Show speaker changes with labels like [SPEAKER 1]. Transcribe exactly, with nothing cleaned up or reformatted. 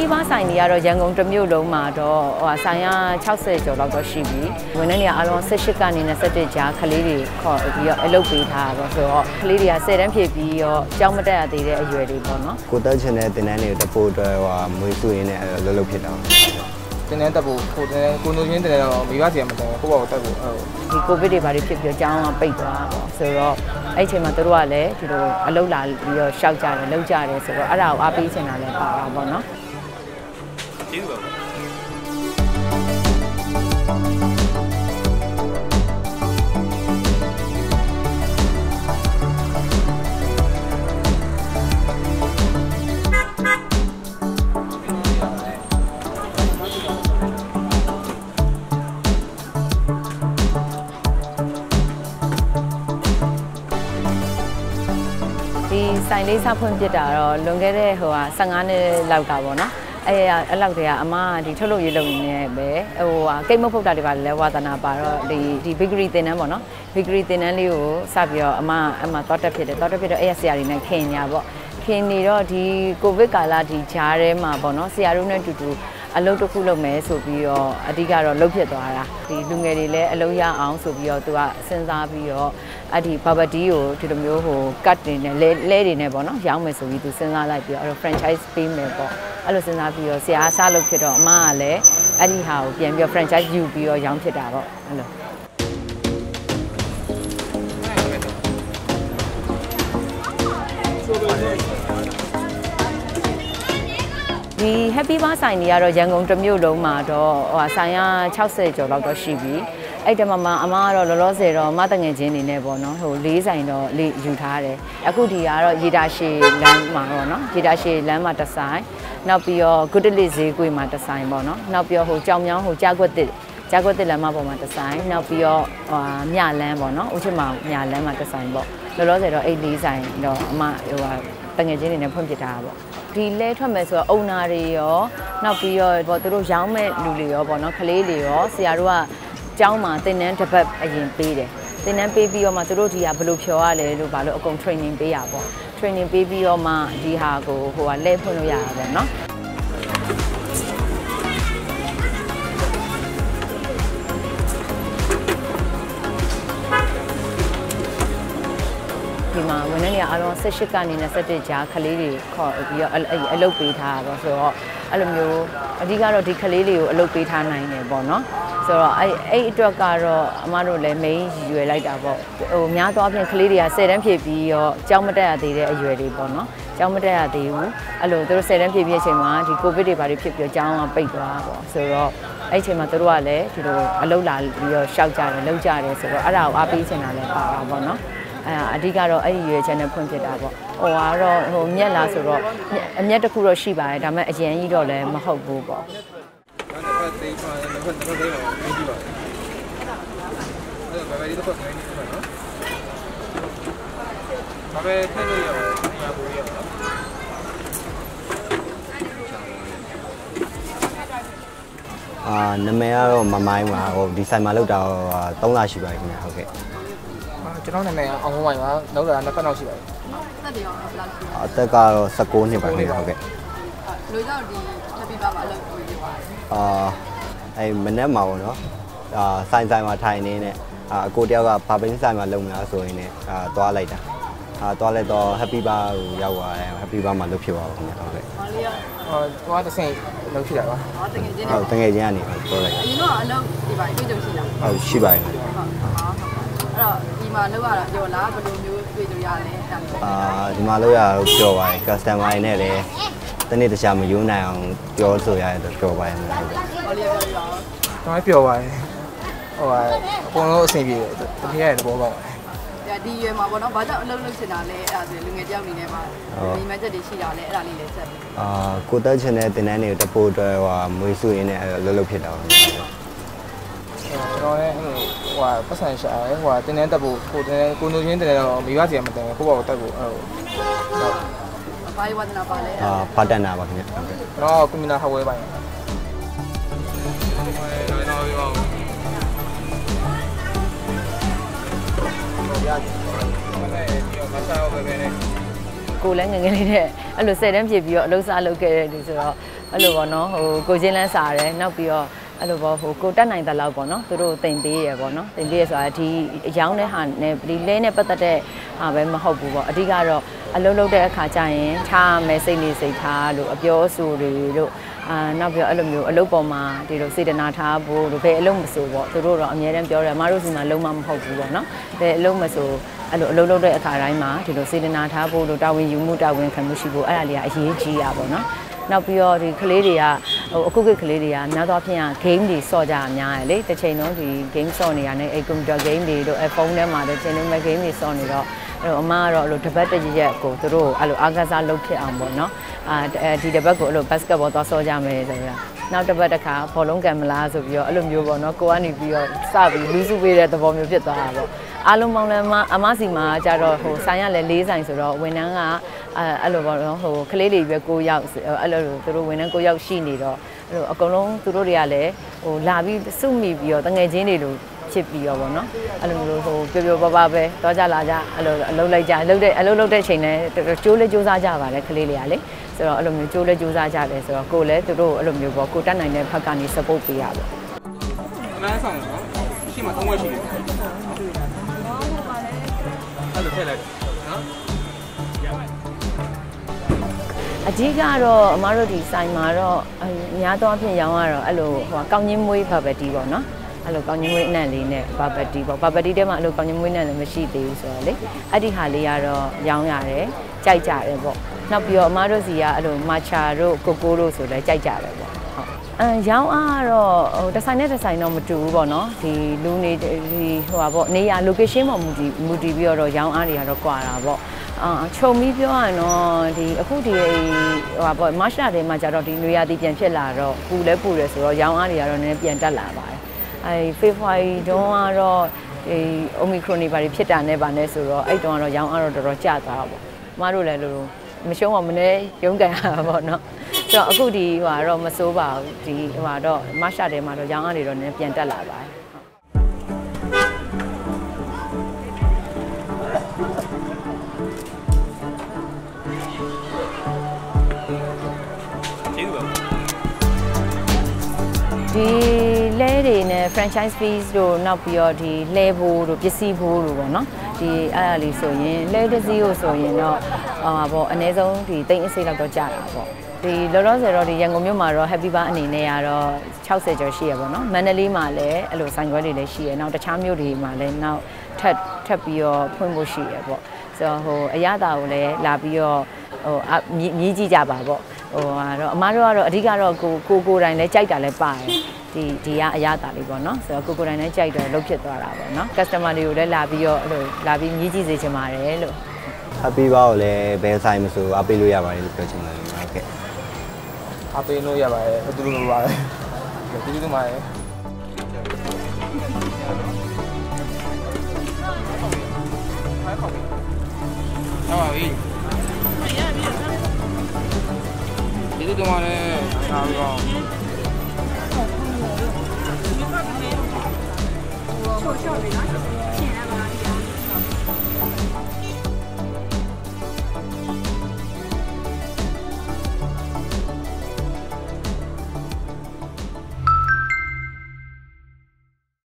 [SPEAKER 1] Happy Bar ဆိုင်တွေကတော့ရန်ကုန်တစ်မြို့လုံးမှာတော့ဟိုဆိုင်ရ၆၀ကျော်လောက်တော့ရှိပြီဝန်ထမ်းတွေအားလုံး၁၈ကနေ၂၁ကြားကလေးတွေခေါ်ပြီးတော့အလုပ်ပေးထားတာဆိုတော့ကလေးတွေက၁၀တန်းဖြည့်ပြီးတော့ကြောင်းမတက်ရသေးတဲ့အရွယ်တွေပေါ့နော်
[SPEAKER 2] ကိုတက်ချင်တဲ့တင်တန်းတွေကိုတပို့အတွက်ဟိုမွေးစုရင်းနဲ့လှုပ်လှုပ်ဖြစ်တာ
[SPEAKER 3] တင်တန်းတက်ဖို့ကိုတင်ကိုနိုချင်းတင်တန်းတော့မိဘစီကမတင်ဘူးကိုယ့်ဘာကိုတက်ဖို့
[SPEAKER 1] ဒီကိုဗစ်တွေဘာတွေဖြစ်ပြီးတော့ကြောင်းကပိတ်သွားတာပေါ့ဆိုတော့အဲ့အချိန်မှာတို့ကလည်းဒီလိုအလုပ်လာပြီးတော့ရှောက်ကြတယ်လှုပ်ကြတယ်ဆိုတော့အဲ့ဒါကိုအားပေးချင်တာလည်းပါတာပေါ့နော်ကျေးဇူးပါဒီဆိုင်လေးစဖွင့်ပြတာတော့လွန်ခဲ့တဲ့ဟိုဟာ၁၅နှစ်လောက်ကပေါ့နော်အဲ့အဲ့လောက်တည်းကအမကဒီထုတ်လုပ်ရေးလုပ်နေပဲဟိုဟာကိတ်မုတ်ဖုတ်တာတွေပါလဲဝါသနာပါတော့ဒီဒီ bakery တင်တန်းပေါ့နော် bakery တင်တန်းလေးကိုစပြီးတော့အမအမတော့တက်ဖြစ်တယ်တော့တက်ဖြစ်တော့အဲ့ရဆရာတွေနဲ့ခင်ညာပေါ့ခင်နေတော့ဒီကိုဗစ်ကာလဒီဂျားထဲမှာပေါ့နော်ဆရာတို့နဲ့တူတူအလုပ်တစ်ခုလုပ်မယ်ဆိုပြီးတော့အဓိကတော့လုပ်ဖြစ်သွားတာဒီလူငယ်တွေလည်းအလုပ်ရအောင်ဆိုပြီးတော့သူကစဉ်းစားပြီးတော့အဲ့ဒီဘာဘတီကိုဒီလိုမျိုးဟို cut တွေနဲ့လဲလဲတွေနဲ့ပေါ့နော်ရောင်းမယ်ဆိုပြီးသူစဉ်းစားလိုက်ပြီးတော့အဲ့တော့ franchise ပေးမယ်ပေါ့အဲ့လိုစဉ်းစားပြီးတော့ဆရာအစားလုပ်ဖြစ်တော့အမကလည်းအဲ့ဒီဟာကိုပြန်ပြီးတော့ franchise ယူပြီးတော့ရောင်းဖြစ်တာပေါ့အဲ့လိုဒီ Happy Bar ဆိုင်တွေကတော့ရန်ကုန်တစ်မြို့လုံးမှာတော့ဟိုဆိုင်ရ၆၀ကျော်လောက်တော့ရှိပြီအဲ့တမှာမှာအမကတော့လောလောဆယ်တော့မတငယ်ချင်းနေနဲ့ပေါ့နော်ဟိုလေးဆိုင်တော့လေးယူထားတယ်အခုဒီကတော့ရေတာရှည်လမ်းမှာပေါ့နော်ရေတာရှည်လမ်းမှာတစ်ဆိုင်နောက်ပြီးတော့ဂုတလစ်ဈေးကွေးမှာတစ်ဆိုင်ပေါ့နော်နောက်ပြီးတော့ဟိုကြောင်မြောင်းဟိုကြားကွက်တစ်ကြားကွက်တစ်လမ်းမပေါ်မှာတစ်ဆိုင်နောက်ပြီးတော့ဟိုမြလန်းပေါ့နော်ဦးချစ်မောင်မြလန်းမှာတစ်ဆိုင်ပေါ့လောလောဆယ်တော့အဲ့လေးဆိုင်တော့အမဟိုတငယ်ချင်းနေနဲ့ဖွင့်ပြထားတာပေါ့ဒီလဲထွက်မယ်ဆိုတော့အုံနာတွေရောနောက်ပြီးတော့ပေါ့သူတို့ရောင်းမဲ့လူတွေရောပေါ့နော်ကလေးတွေရောဆရာတို့ကကျောင်းမှာသင်တန်းတစ်ပတ်အရင်ပေးတယ်သင်တန်းပေးပြီးတော့မှသူတို့ဒီဟာဘယ်လိုဖြော်ရလဲလို့ဘာလို့အကုန် training ပေးရပေါ့ training ပေးပြီးတော့မှဒီဟာကိုဟိုကလဲဖွင့်လို့ရတာပေါ့နော်ဒီမှာဝန်ထမ်းတွေအားလုံး၁၈ကနေ၂၁ကြားကလေးတွေခေါ်ပြီးတော့အလုပ်ပေးထားတာပေါ့ဆိုတော့အဲ့လိုမျိုးအဓိကတော့ဒီကလေးတွေကိုအလုပ်ပေးထားနိုင်တယ်ပေါ့နော်ဆိုတော့အဲ့အဲ့အတွက်ကတော့အမတို့လည်း main ရွယ်လိုက်တာပေါ့ဟိုများသောအားဖြင့်ကလေးတွေက၁၀တန်းဖြည့်ပြီးတော့ကြောင်းမတက်ရသေးတဲ့အရွယ်တွေပေါ့နော်ကြောင်းမတက်ရသေးဘူးအဲ့လိုသူတို့၁၀တန်းဖြည့်ပြီးအချိန်မှာဒီကိုဗစ်တွေဘာတွေဖြစ်ပြီးကြောင်းကပိတ်သွားတာပေါ့ဆိုတော့အဲ့အချိန်မှာသူတို့ကလည်းဒီလိုအလုပ်လာပြီးတော့ရှောက်ကြတယ်လုပ်ကြတယ်ဆိုတော့အဲ့ဒါကိုအားပေးချင်တာလည်းပါတာပေါ့နော်အဲအဓိကတော့အဲ့ဒီရွေးချက်နဲ့ဖွင့်ဖြစ်တာပေါ့ဟိုကတော့ဟိုမြက်လာဆိုတော့အမြက်တစ်ခုတော့ရှိပါတယ်ဒါပေမဲ့အရင်ကြီးတော့လည်းမဟုတ်ဘူးပေါ့သေးပါတော့ဘယ်ဘယ်လေးတော့မကြည့်ပါဘူးအဲ့တော့ဘယ်ဘယ်လေးတော့ခိုင်းနေမှာနော်ဘာပဲထည့်လို့ရအောင်ညာဘူးရအောင်
[SPEAKER 2] အာနာမည်ကတော့မမိုင်းပါဟိုဒီဆိုင်မှာလောက်တာ၃လရှိပါပြီခင်ဗျာဟုတ်ကဲ့
[SPEAKER 3] ကျွန်တော်နာမည်အောင်ဝိုင်းပါလောက်တာနှစ်ဖက်လောက်ရှိပါတယ်
[SPEAKER 2] အသက်ရောဘယ်လောက်ရှိလဲအသက်ကတော့၁၉နှစ်ပါခင်ဗျာဟုတ်ကဲ့
[SPEAKER 4] လူကြောင့်ဒီ Happy Bar မှာအလုပ်လုပ်နေပါတယ်
[SPEAKER 2] အာအဲ့မနေ့မှာပေါ့နော်အာဆိုင်ဆိုင်မှာထိုင်နေနဲ့အာအကိုတယောက်ကဘာပင်းဆိုင်မှာလုံမလားဆိုရင်လည်းအာသွားလိုက်တာအာသွားလိုက်တော့ Happy Bar ကိုရောက်သွားတယ် Happy Bar မှာလုပ်ဖြစ်သွားပါခင်ဗျာဟုတ်ကဲ့
[SPEAKER 4] ဟောလေးရော
[SPEAKER 3] ဟောသွားတစ်ဆင့်လုပ်ဖြစ်တာပါ
[SPEAKER 4] ဟောတကယ်ချင်း
[SPEAKER 2] ဟုတ်တကယ်ချင်းကနေပြောလိုက်
[SPEAKER 4] အရင်တော့အလုပ်ဒီပါတွေ့ကြုံရှိလား
[SPEAKER 2] ဟုတ်ရှိပါတယ်
[SPEAKER 4] ဟုတ်ဟုတ်အဲ့တော့ဒီမှာလောက်ရတာပြောလားဘယ်လိုမျိုးတွေ့ကြရလဲ
[SPEAKER 2] အာဒီမှာလောက်ရတော့ပြောပါတယ် customer တွေနဲ့လည်းတနေ့တခြားမယူနိုင်အောင်ပြောဆိုရတယ်တော့ပြောပါတယ်ဟုတ်ကဲ့
[SPEAKER 4] ဟောလေးပြောပြအောင်
[SPEAKER 3] ကျွန်တော်ပြောပါတယ်ဟိုအကုန်လုံးအဆင်ပြေတယ်တကယ်ရတဲ့ဘောကောင်း
[SPEAKER 4] ပါတယ်ဒီရွယ်မှာပေါ့နော်ဘာကြောင့်အလုပ်လုပ်ချင်တာလဲအဲ့ဒါဆိုလူငယ်တယောက်အနေနဲ့မှာဒီမက်ချက်တွေရှိတာလဲအဲ့ဒါလေးလည်းဆက်
[SPEAKER 2] အာကိုတက်ချင်တဲ့တင်တန်းတွေကိုတပို့အတွက်ဟိုမွေးစုရင်းနဲ့လှုပ်လှုပ်ဖြစ်တာပါ
[SPEAKER 3] ကျွန်တော်လည်းဟိုဟိုပတ်စံရှာရဲဟိုတင်းတင်းတက်ဖို့ကိုတင်းကိုနိုချင်းတင်းတော့မိဘစီကမတင်ဘူးကိုယ့်ဘာကိုတက်ဖို့ဟို
[SPEAKER 4] ဘာဝဒနာပါလဲ
[SPEAKER 2] အာဖတ်တနာပါခင်ဗျဟုတ်ကဲ့
[SPEAKER 3] တော့ကွန်ပျူတာဟောဝဲပိုင်း
[SPEAKER 1] ကိုလည်းငငယ်လေးနဲ့အဲ့လို၁၀တန်းပြည့်ပြီးတော့အလုပ်စားလုပ်ခဲ့တဲ့လူဆိုတော့အဲ့လိုပေါ့နော်ဟိုကိုချင်းလန်းစားတယ်နောက်ပြီးတော့အဲ့လိုပေါ့ဟိုကိုတက်နိုင်တဲ့လောက်ပေါ့နော်သူတို့တင်ပေးရပေါ့နော်တင်ပေးရဆိုတာဒီအယောင်းတဲ့ဟာနဲ့ဒီလဲနဲ့ပတ်သက်တဲ့ဟာပဲမဟုတ်ဘူးပေါ့အဓိကတော့အလုပ်လုပ်တဲ့အခါကျရင်ထားမယ်စိတ်နေစိတ်ထားလို့အပြောအဆိုတွေတို့အာနောက်ပြီးတော့အဲ့လိုမျိုးအလုပ်ပေါ်မှာဒီလိုစေတနာထားဖို့တို့ဘယ်အလုပ်မဆိုပေါ့သူတို့တော့အများတန်းပြောတယ်အမတို့စီမှာလုံးမမဟုတ်ဘူးပေါ့နော်ဘယ်အလုပ်မဆိုအဲ့လိုအလုပ်လုပ်တဲ့အခါတိုင်းမှာဒီလိုစေတနာထားဖို့တို့တာဝန်ယူမှုတာဝန်ခံမှုရှိဖို့အဲ့ဒါလေးကအရေးကြီးတာပေါ့နော်နောက်ပြီးတော့ဒီကလေးတွေကဟိုအခုကကလေးတွေကများသောအားဖြင့် game တွေစော့ကြအများရယ်လေတစ်ချိန်လုံးဒီ game စော့နေရတဲ့အဲ computer game တွေတို့အဲဖုန်းထဲမှာတစ်ချိန်လုံးပဲ game တွေစော့နေတော့အဲ့တော့အမကတော့အဲ့လိုတပတ်တရရက်ကိုသူတို့အဲ့လိုအားကစားလုပ်ဖြစ်အောင်ပေါ့နော်အာဒီတပတ်ကိုအဲ့လို basketball သွားစော့ကြမယ်ဆိုတော့နောက်တစ်ပတ်တစ်ခါဘောလုံးကန်မလားဆိုပြီးတော့အဲ့လိုမျိုးပေါ့နော်ကိုကနေပြီးတော့စပြီးလူစုပေးတဲ့သဘောမျိုးဖြစ်သွားတာပေါ့အားလုံးပေါင်းလည်းအမစီမှာကြတော့ဟိုဆိုင်ရလဲ၄ဆိုင်ဆိုတော့ဝန်ထမ်းကအဲအဲ့လိုပေါ့နော်ဟိုကလေးတွေပဲကိုရောက်အဲ့လိုသူတို့ဝန်ထမ်းကိုရောက်ရှိနေတော့အဲ့လိုအကုန်လုံးသူတို့တွေကလည်းဟိုလာပြီးစုမိပြီးတော့တငယ်ချင်းတွေလိုဖြစ်ပြီးတော့ပေါ့နော်အဲ့လိုမျိုးဟိုပျော်ပျော်ပါပါပဲတော့ကြလာကြအဲ့လိုအလုပ်လိုက်ကြအလုပ်တဲ့အလုပ်လုပ်တဲ့အချိန်နဲ့ကျိုးလေးကျိုးစားကြပါတယ်ကလေးတွေကလေဆိုတော့အဲ့လိုမျိုးကျိုးလေးကျိုးစားကြတယ်ဆိုတော့ကိုလည်းသူတို့အဲ့လိုမျိုးပေါ့ကိုတတ်နိုင်တဲ့ဘက်ကနေ support ပေးရပါ
[SPEAKER 3] အနမ်းဆောင်နော်ရှိမှသုံးဝက်ရှိတယ်အဲ့လိုထည့်လိုက်နော်
[SPEAKER 1] အကြီးကတော့အမတို့ဒီဆိုင်မှာတော့အများသောအားဖြင့်ရောင်းရတော့အဲ့လိုဟိုကောင်းချင်းမွေးဘာဘတီပေါ့နော်အဲ့လိုကောင်းချင်းမွေးအနံ့လေးနဲ့ဘာဘတီပေါ့ဘာဘတီထဲမှာအဲ့လိုကောင်းချင်းမွေးနဲ့လည်းမရှိသေးဘူးဆိုတော့လေအဲ့ဒီဟာလေးကတော့ရောင်းရတယ်ကြိုက်ကြတယ်ပေါ့နောက်ပြီးတော့အမတို့စီကအဲ့လိုမာချာတို့ကိုကိုတို့ဆိုလည်းကြိုက်ကြတယ်ပေါ့ဟုတ်အမ်ရောင်းအားကတော့ဟိုတစ်ဆိုင်နဲ့တစ်ဆိုင်တော့မတူဘူးပေါ့နော်ဒီလူနေဒီဟိုပါပေါ့နေရာ location ပေါ်မူတည်မူတည်ပြီးတော့ရောင်းအားတွေကတော့ကွာတာပေါ့အာခြုံပြီးပြောရရင်တော့ဒီအခုဒီဟိုပါပေါ့မတ်လာတွေမှာကျတော့ဒီနွေရာသီပြန်ဖြစ်လာတော့ပူလဲပူတယ်ဆိုတော့ရောင်းအားတွေကတော့နည်းနည်းပြန်တက်လာပါတယ်အဲဖေဖော်ဝါရီတုန်းကတော့ဒီ Omicron တွေပါဖြစ်တာနဲ့ပါနဲ့ဆိုတော့အဲ့တုန်းကတော့ရောင်းအားတော့တော်တော်ကျသွားတာပေါ့မတို့လည်းလို့မရှုံးတော့မနေရုန်းကန်ရတာပေါ့နော်ဆိုတော့အခုဒီဟိုကတော့မစိုးပါဘူးဒီဟိုကတော့မတ်လာတွေမှာတော့ရောင်းအားတွေတော့နည်းနည်းပြန်တက်လာပါတယ်ဒီလဲတွေနဲ့ franchise fees တို့နောက်ပြီးတော့ဒီလဲဖို့တို့ပစ္စည်းဖို့တို့ပေါ့နော်ဒီအဲ့ဒါလေးဆိုရင်လဲတစ်စီးကိုဆိုရင်တော့အာပေါ့အနည်းဆုံးဒီတိတ်အစိတ်လောက်တော့ကြာတာပေါ့ဒီလောလောဆယ်တော့ဒီရန်ကုန်မြို့မှာတော့ happy bar အနေနဲ့ကတော့၆၀ကျော်ရှိရပေါ့နော်မန္တလေးမှာလည်းအဲ့လိုဆိုင်ခွဲတွေလည်းရှိရနောက်တခြားမြို့တွေမှာလည်းနောက်ထပ်ထပ်ပြီးတော့ဖွင့်ဖို့ရှိရပေါ့ဆိုတော့ဟိုအရသာကိုလည်းလာပြီးတော့ဟိုမြည်ကြည့်ကြပါပေါ့ဟိုကတော့အမားတို့ကတော့အဓိကတော့ကိုကိုကိုတိုင်းလဲကြိုက်တာလဲပါတယ်ဒီဒီကအရသာလေးပေါ့နော်ဆိုတော့ကိုကိုတိုင်းလဲကြိုက်တော့လုတ်ဖြစ်သွားတာပေါ့နော် customer တွေကိုလည်းလာပြီးတော့အဲ့လိုလာပြီးမြည်ကြည့်စေချင်ပါတယ်လို့
[SPEAKER 2] happy bar ကိုလည်းဘယ်ဆိုင်မဆိုအားပေးလို့ရပါတယ်လို့ပြောချင်တယ်ဟုတ်ကဲ့
[SPEAKER 3] အားပေးလို့ရပါတယ်အတူတူလိုပါတယ်ဒီလိုမှလည်းဟုတ်ပါပြီဒီလိုတော့လည်းအားပြီးတော့ချို့ချို့လေးနော်